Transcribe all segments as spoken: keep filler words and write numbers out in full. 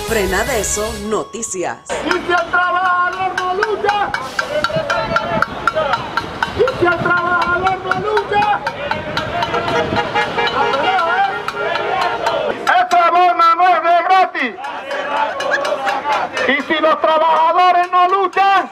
Frenadeso Noticias. Y si el trabajador no lucha, y si el trabajador no lucha, esa bono no es de gratis. Y si los trabajadores no luchan,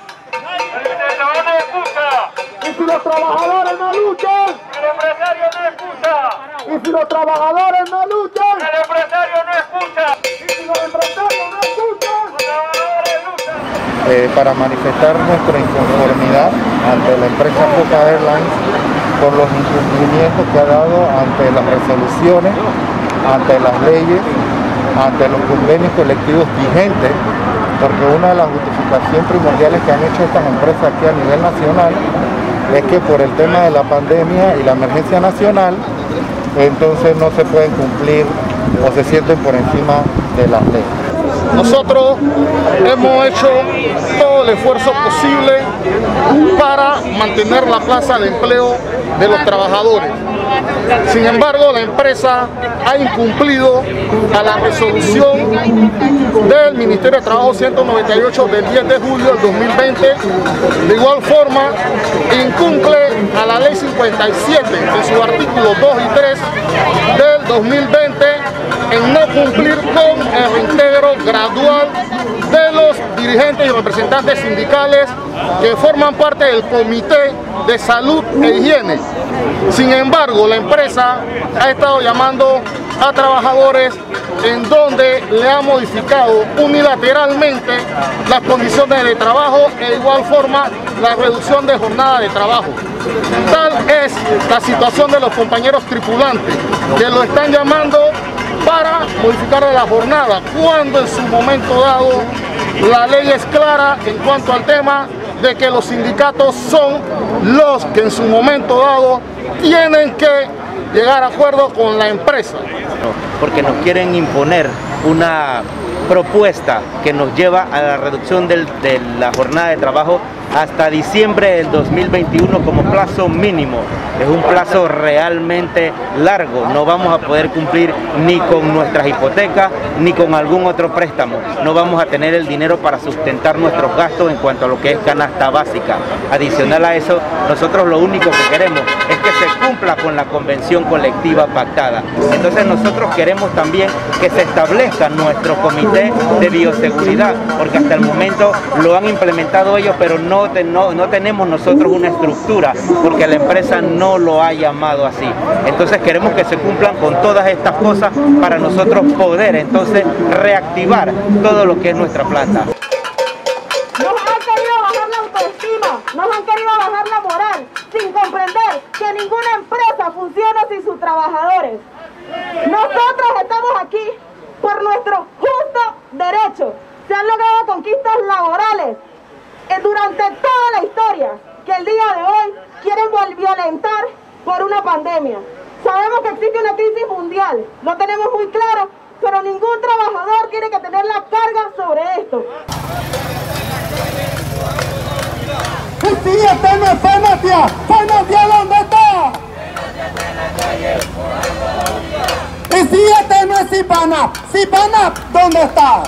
no le escucha. Y si los trabajadores no luchan, el empresario no escucha. Y si los trabajadores no luchan, el empresario no escucha. Y si los empresarios no escuchan, los trabajadores luchan. Eh, para manifestar nuestra inconformidad ante la empresa Copa Airlines por los incumplimientos que ha dado ante las resoluciones, ante las leyes, ante los convenios colectivos vigentes, porque una de las justificaciones primordiales que han hecho estas empresas aquí a nivel nacional es que por el tema de la pandemia y la emergencia nacional, entonces no se pueden cumplir o se sienten por encima de las leyes. Nosotros hemos hecho todo el esfuerzo posible para mantener la plaza de empleo de los trabajadores. Sin embargo, la empresa ha incumplido a la resolución del Ministerio de Trabajo ciento noventa y ocho del diez de julio del dos mil veinte. De igual forma, incumple a la ley cincuenta y siete en sus artículos dos y tres del dos mil veinte en no cumplir con el reintegro gradual de los dirigentes y representantes sindicales que forman parte del Comité de Salud e Higiene. Sin embargo, la empresa ha estado llamando a trabajadores en donde le ha modificado unilateralmente las condiciones de trabajo e de igual forma la reducción de jornada de trabajo. Tal es la situación de los compañeros tripulantes que lo están llamando para modificar la jornada, cuando en su momento dado la ley es clara en cuanto al tema de que los sindicatos son los que en su momento dado tienen que llegar a acuerdo con la empresa. Porque nos quieren imponer una propuesta que nos lleva a la reducción del, de la jornada de trabajo hasta diciembre del dos mil veintiuno como plazo mínimo. Es un plazo realmente largo, no vamos a poder cumplir ni con nuestras hipotecas ni con algún otro préstamo. No vamos a tener el dinero para sustentar nuestros gastos en cuanto a lo que es canasta básica. Adicional a eso, nosotros lo único que queremos es que se cumpla con la convención colectiva pactada. Entonces nosotros queremos también que se establezca nuestro comité de bioseguridad, porque hasta el momento lo han implementado ellos, pero no No, no tenemos nosotros una estructura porque la empresa no lo ha llamado así. Entonces queremos que se cumplan con todas estas cosas para nosotros poder entonces reactivar todo lo que es nuestra planta. Nos han querido bajar la autoestima, nos han querido bajar la moral, sin comprender que ninguna empresa funciona sin sus trabajadores. Nosotros estamos aquí por nuestro justo derecho. Se han logrado conquistas laborales durante toda la historia, que el día de hoy quieren violentar por una pandemia. Sabemos que existe una crisis mundial, lo tenemos muy claro, pero ningún trabajador tiene que tener la carga sobre esto. Y si este no es Fenatia, ¿Fenatia dónde está? Y si este no es Cipanap, ¿Cipanap dónde está?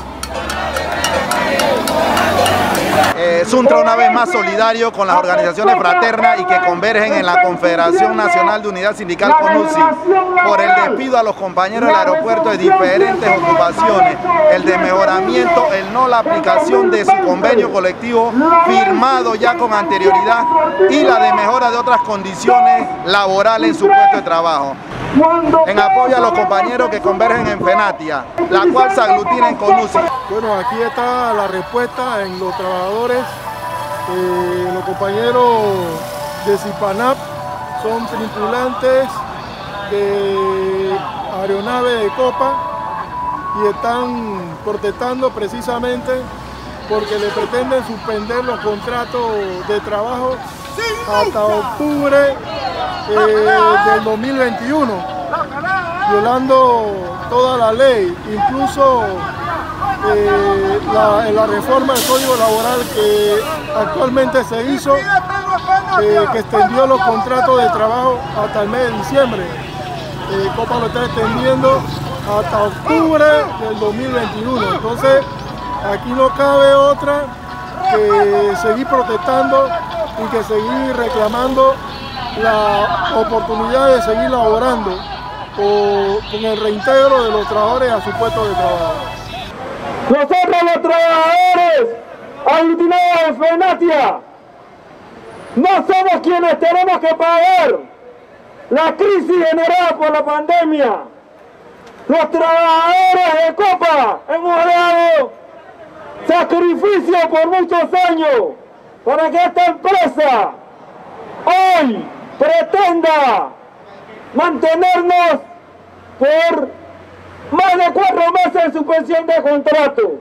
Eh, Suntra una vez más solidario con las organizaciones fraternas y que convergen en la Confederación Nacional de Unidad Sindical CONUSI por el despido a los compañeros del aeropuerto de diferentes ocupaciones, el de mejoramiento, el no la aplicación de su convenio colectivo firmado ya con anterioridad y la de mejora de otras condiciones laborales en su puesto de trabajo. En apoyo a los compañeros que convergen en Fenatia, la cual se aglutina en CONUSI. Bueno, aquí está la respuesta en los trabajadores, eh, los compañeros de Cipanap son tripulantes de aeronave de Copa y están protestando precisamente porque le pretenden suspender los contratos de trabajo hasta octubre eh, del dos mil veintiuno, violando toda la ley, incluso eh, la, la reforma del Código Laboral que actualmente se hizo, eh, que extendió los contratos de trabajo hasta el mes de diciembre. Eh, Copa lo está extendiendo hasta octubre del dos mil veintiuno. Entonces, aquí no cabe otra que seguir protestando y que seguir reclamando la oportunidad de seguir laborando con, con el reintegro de los trabajadores a su puesto de trabajo. Nosotros los trabajadores aglutinados en FENATIA no somos quienes tenemos que pagar la crisis generada por la pandemia. Los trabajadores de Copa hemos dado sacrificio por muchos años para que esta empresa hoy pretenda mantenernos por más de cuatro meses en suspensión de contrato.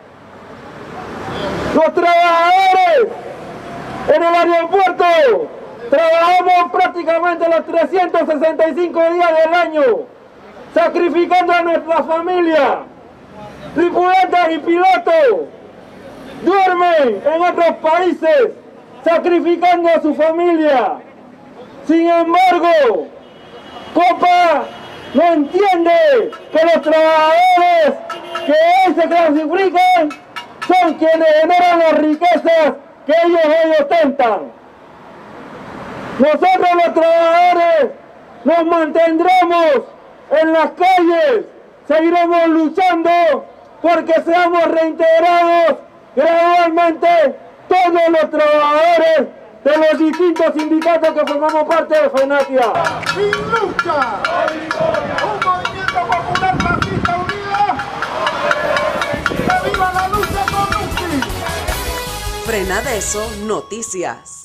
Los trabajadores en el aeropuerto trabajamos prácticamente los trescientos sesenta y cinco días del año, sacrificando a nuestra familia. Tripulantes y pilotos duermen en otros países, sacrificando a su familia. Sin embargo, Copa no entiende que los trabajadores que hoy se clasifican son quienes generan las riquezas que ellos hoy ostentan. Nosotros los trabajadores nos mantendremos en las calles, seguiremos luchando porque seamos reintegrados gradualmente todos los trabajadores de los distintos sindicatos que formamos parte de FENATIA. ¡Sin lucha! ¡Un movimiento popular fascista unido! ¡Que viva la lucha con Nusi! Frenadeso Noticias.